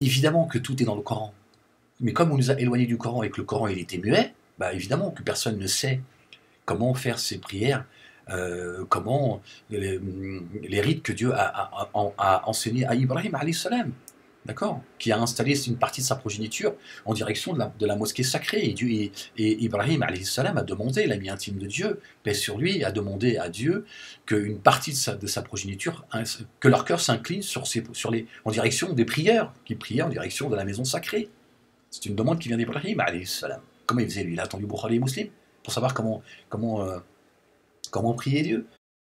Évidemment que tout est dans le Coran. Mais comme on nous a éloignés du Coran et que le Coran il était muet, bah évidemment que personne ne sait comment faire ces prières, comment les rites que Dieu a enseignés à Ibrahim alayhi salam, d'accord, qui a installé une partie de sa progéniture en direction de la mosquée sacrée. Et Ibrahim alayhi salam a demandé, l'ami intime de Dieu, paix sur lui, a demandé à Dieu qu'une partie de sa progéniture, que leur cœur s'incline en direction des prières, qui priaient en direction de la maison sacrée. C'est une demande qui vient d'Ibrahim alayhi salam. Comment il faisait lui? Il a attendu Bukhari et Muslim pour savoir comment prier Dieu.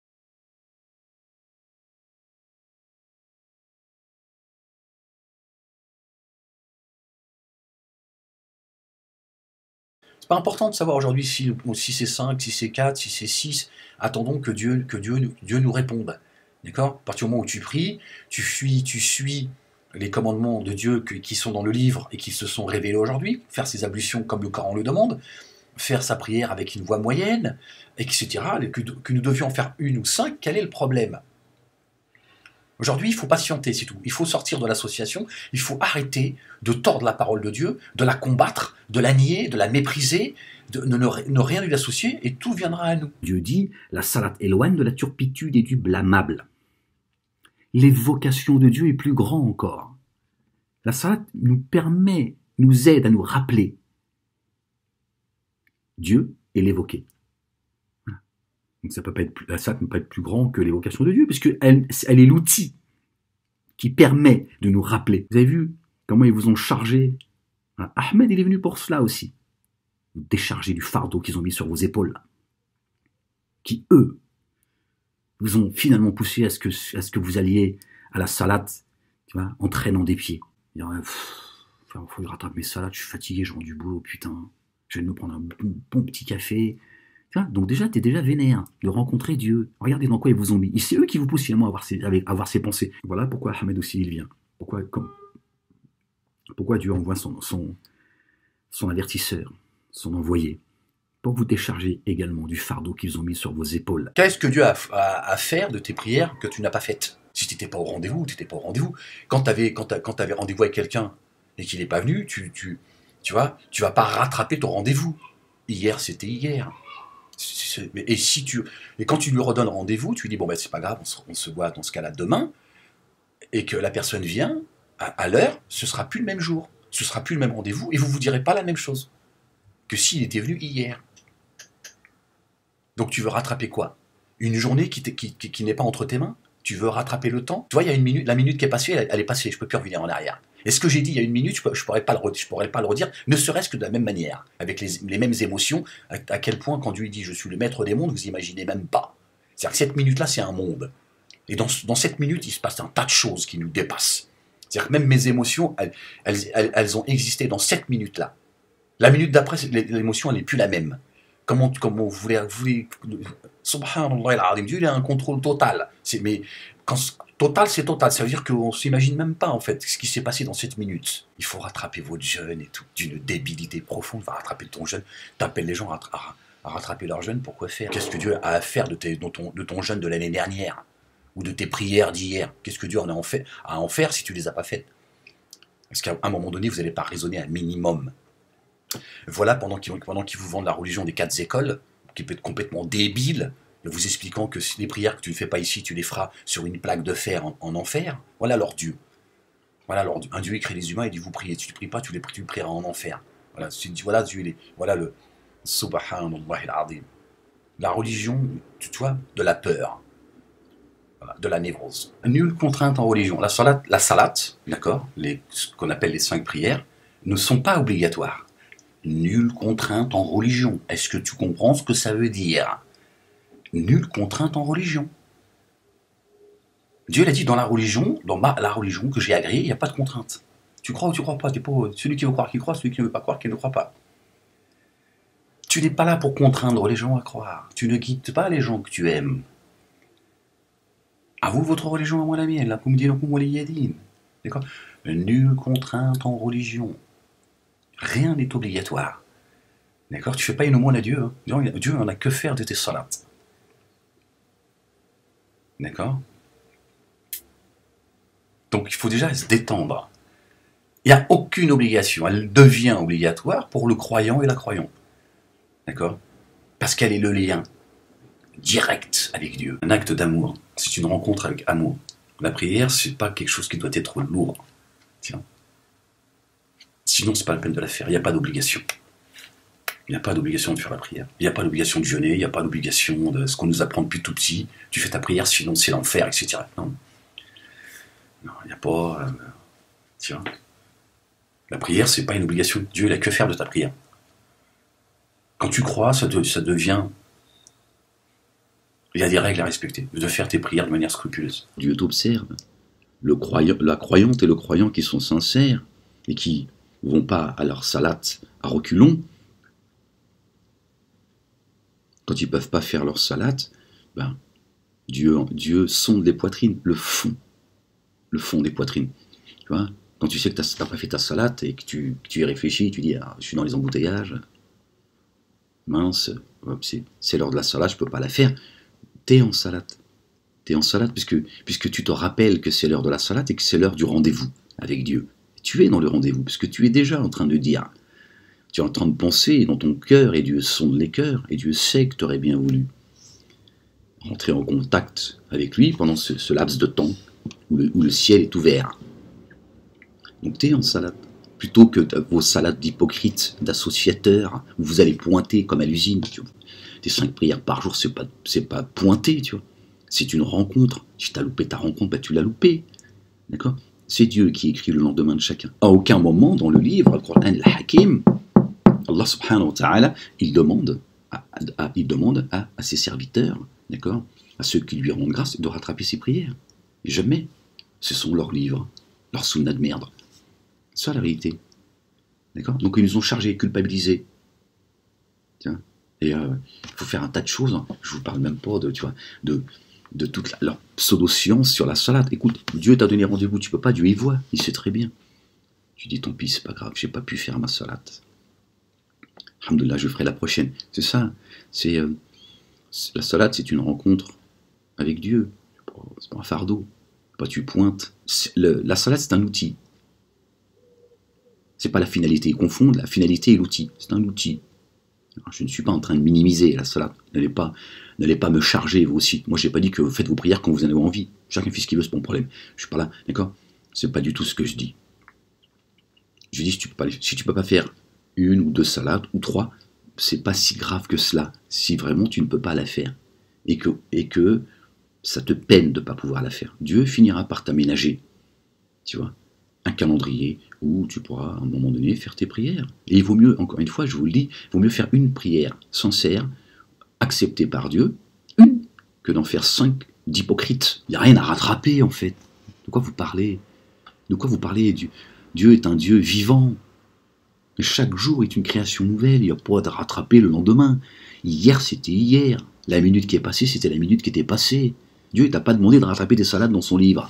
C'est pas important de savoir aujourd'hui si c'est 5, si c'est 4, si c'est 6. Attendons que Dieu nous réponde. D'accord? À partir du moment où tu pries, tu suis les commandements de Dieu qui sont dans le livre et qui se sont révélés aujourd'hui, faire ses ablutions comme le Coran le demande, faire sa prière avec une voix moyenne, etc., que nous devions faire 1 ou 5, quel est le problème? Aujourd'hui, il faut patienter, c'est tout. Il faut sortir de l'association, il faut arrêter de tordre la parole de Dieu, de la combattre, de la nier, de la mépriser, de ne rien lui associer, et tout viendra à nous. Dieu dit, la salat éloigne de la turpitude et du blâmable. L'évocation de Dieu est plus grand encore. La salat nous aide à nous rappeler Dieu et l'évoquer. Donc la salat ne peut pas être plus grand que l'évocation de Dieu, puisqu'elle est l'outil qui permet de nous rappeler. Vous avez vu comment ils vous ont chargé? Ahmed, il est venu pour cela aussi. Vous décharger du fardeau qu'ils ont mis sur vos épaules, qui, eux, vous ont finalement poussé à ce que vous alliez à la salat, tu vois, en traînant des pieds. Il faut que je rattrape mes salades, je suis fatigué, je rentre du boulot, putain. Je vais me prendre un bon petit café. Donc déjà, t'es déjà vénère de rencontrer Dieu. Regardez dans quoi ils vous ont mis. Et c'est eux qui vous poussent finalement à avoir ces pensées. Voilà pourquoi Ahmed aussi il vient. Pourquoi Dieu envoie son avertisseur, son envoyé, pour vous décharger également du fardeau qu'ils ont mis sur vos épaules. Qu'est-ce que Dieu a à faire de tes prières que tu n'as pas faites? Si tu n'étais pas au rendez-vous, tu n'étais pas au rendez-vous. Quand tu avais rendez-vous avec quelqu'un et qu'il n'est pas venu, tu vas pas rattraper ton rendez-vous. Hier, c'était hier. Et quand tu lui redonnes rendez-vous, tu lui dis, bon, ben, c'est pas grave, on se voit dans ce cas-là demain, et que la personne vient à l'heure, ce sera plus le même jour, ce sera plus le même rendez-vous, et vous direz pas la même chose que s'il était venu hier. Donc tu veux rattraper quoi? Une journée qui n'est pas entre tes mains? Tu veux rattraper le temps? Tu vois, il y a une minute, la minute qui est passée, elle est passée, je peux plus revenir en arrière. Et ce que j'ai dit il y a une minute, je pourrais pas le redire, ne serait-ce que de la même manière, avec les mêmes émotions, à quel point quand Dieu dit « je suis le maître des mondes », vous imaginez même pas. C'est-à-dire que cette minute-là, c'est un monde. Et dans cette minute, il se passe un tas de choses qui nous dépassent. C'est-à-dire que même mes émotions, elles ont existé dans cette minute-là. La minute d'après, l'émotion, elle n'est plus la même. Comment vous voulez Subhanallah al-Azim, Dieu il a un contrôle total. Mais total, c'est total. Ça veut dire qu'on ne s'imagine même pas, en fait, ce qui s'est passé dans cette minute. Il faut rattraper votre jeûne et tout. D'une débilité profonde, va rattraper ton jeûne. T'appelles les gens à rattraper leur jeûne, pourquoi faire? Qu'est-ce que Dieu a à faire de ton jeûne de l'année dernière? Ou de tes prières d'hier? Qu'est-ce que Dieu a à en faire si tu ne les as pas faites? Parce qu'à un moment donné, vous n'allez pas raisonner un minimum. Voilà, pendant qu'ils vous vendent la religion des 4 écoles, qui peut être complètement débile, vous expliquant que les prières que tu ne fais pas ici, tu les feras sur une plaque de fer en enfer. Voilà leur Dieu. Voilà leur Dieu. Un Dieu crée les humains et dit vous priez. Si tu ne pries pas, tu prieras en enfer. Voilà Dieu. Voilà le Subhanallah al-Azim. La religion, tu vois, de la peur, voilà, de la névrose. Nulle contrainte en religion. La salat, d'accord, ce qu'on appelle les 5 prières, ne sont pas obligatoires. Nulle contrainte en religion. Est-ce que tu comprends ce que ça veut dire? Nulle contrainte en religion. Dieu l'a dit dans la religion que j'ai agréée, il n'y a pas de contrainte. Tu crois ou tu crois pas, t'es pas celui qui veut croire qui croit, celui qui ne veut pas croire qui ne croit pas. Tu n'es pas là pour contraindre les gens à croire. Tu ne guides pas les gens que tu aimes. À vous votre religion, à moi la mienne. Lakum dinukum waliya din. D'accord? Nulle contrainte en religion. Rien n'est obligatoire. D'accord? Tu fais pas une aumône à Dieu. Hein. Dieu n'en a que faire de tes salats. D'accord? Donc il faut déjà se détendre. Il n'y a aucune obligation. Elle devient obligatoire pour le croyant et la croyante. D'accord? Parce qu'elle est le lien direct avec Dieu. Un acte d'amour. C'est une rencontre avec amour. La prière, c'est pas quelque chose qui doit être lourd. Tiens. Sinon, c'est pas la peine de la faire. Il n'y a pas d'obligation. Il n'y a pas d'obligation de faire la prière. Il n'y a pas d'obligation de jeûner. Il n'y a pas d'obligation de ce qu'on nous apprend depuis tout petit. Tu fais ta prière, sinon c'est l'enfer, etc. Non. Non, il n'y a pas... tiens. La prière, c'est pas une obligation. Dieu, il a que faire de ta prière. Quand tu crois, ça devient... Il y a des règles à respecter. De faire tes prières de manière scrupuleuse. Dieu t'observe. La croyante et le croyant qui sont sincères et qui vont pas à leur salat à reculons, quand ils peuvent pas faire leur salat, ben, Dieu sonde les poitrines, le fond des poitrines. Tu vois, quand tu sais que tu n'as pas fait ta salat et que tu y réfléchis, tu dis ah, je suis dans les embouteillages, mince, c'est l'heure de la salat, je peux pas la faire. T'es en salat, puisque tu te rappelles que c'est l'heure de la salat et que c'est l'heure du rendez-vous avec Dieu. Tu es dans le rendez-vous, parce que tu es déjà en train de dire, tu es en train de penser dans ton cœur, et Dieu sonde les cœurs, et Dieu sait que tu aurais bien voulu rentrer en contact avec lui pendant ce laps de temps où le ciel est ouvert. Donc tu es en salade. Plutôt que vos salades d'hypocrites, d'associateurs, où vous allez pointer comme à l'usine. Tes 5 prières par jour, c'est pas pointer, tu vois. C'est une rencontre. Si tu as loupé ta rencontre, bah, tu l'as loupé. D'accord? C'est Dieu qui écrit le lendemain de chacun. À aucun moment dans le livre, le Coran al-Hakim, Allah subhanahu wa ta'ala, il demande à ses serviteurs, d'accord, à ceux qui lui rendent grâce, de rattraper ses prières. Et jamais. Ce sont leurs livres, leurs sunnas de merde. C'est ça la vérité. D'accord? Donc ils nous ont chargés, culpabilisés. Tiens. Et il faut faire un tas de choses. Je vous parle même pas de toute leur pseudo-science sur la salade. Écoute, Dieu t'a donné rendez-vous, tu peux pas, Dieu y voit, il sait très bien. Tu dis tant pis, c'est pas grave, j'ai pas pu faire ma salade. Alhamdoulilah, je ferai la prochaine. C'est ça. La salade, c'est une rencontre avec Dieu. C'est pas un fardeau. Pas tu pointes. La salade, c'est un outil. C'est pas la finalité. Ils confondent la finalité et l'outil. C'est un outil. Alors, je ne suis pas en train de minimiser la salade. N'allez pas me charger, vous aussi. Moi, j'ai pas dit que vous faites vos prières quand vous en avez envie. Chacun fait ce qu'il veut, c'est pas mon problème. Je suis pas là, d'accord? C'est pas du tout ce que je dis. Je dis, si tu peux pas faire 1 ou 2 salades, ou 3, c'est pas si grave que cela. Si vraiment tu ne peux pas la faire. Et que ça te peine de ne pas pouvoir la faire. Dieu finira par t'aménager, tu vois, un calendrier où tu pourras, à un moment donné, faire tes prières. Et il vaut mieux, encore une fois, je vous le dis, il vaut mieux faire une prière sincère, acceptée par Dieu, que d'en faire 5 d'hypocrites. Il n'y a rien à rattraper, en fait. De quoi vous parlez? De quoi vous parlez? Dieu est un Dieu vivant. Chaque jour est une création nouvelle. Il n'y a pas à rattraper le lendemain. Hier, c'était hier. La minute qui est passée, c'était la minute qui était passée. Dieu ne t'a pas demandé de rattraper des salades dans son livre.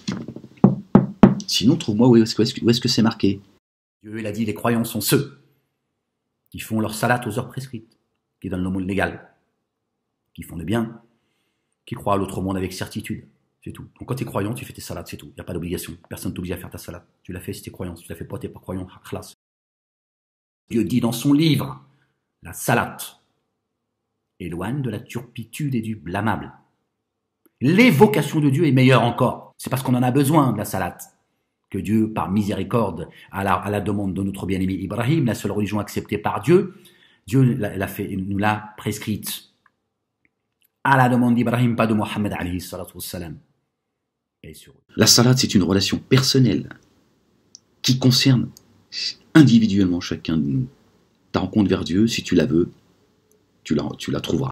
Sinon, trouve-moi où est-ce que c'est marqué. Dieu, il a dit, les croyants sont ceux qui font leur salade aux heures prescrites, qui donnent le mot légal, qui font le bien, qui croient à l'autre monde avec certitude. C'est tout. Donc quand tu es croyant, tu fais tes salades, c'est tout. Il n'y a pas d'obligation. Personne ne t'oblige à faire ta salade. Tu l'as fait si tu es croyant. Si tu ne la fais pas, tu n'es pas croyant. Khlas. Dieu dit dans son livre, la salade éloigne de la turpitude et du blâmable. L'évocation de Dieu est meilleure encore. C'est parce qu'on en a besoin de la salade que Dieu, par miséricorde, à la demande de notre bien-aimé Ibrahim, la seule religion acceptée par Dieu, Dieu nous l'a prescrite. À la demande d'Ibrahim, pas de Mohammed alayhi salatu wassalam. La salade, c'est une relation personnelle qui concerne individuellement chacun de nous. Ta rencontre vers Dieu, si tu la veux, tu la trouveras.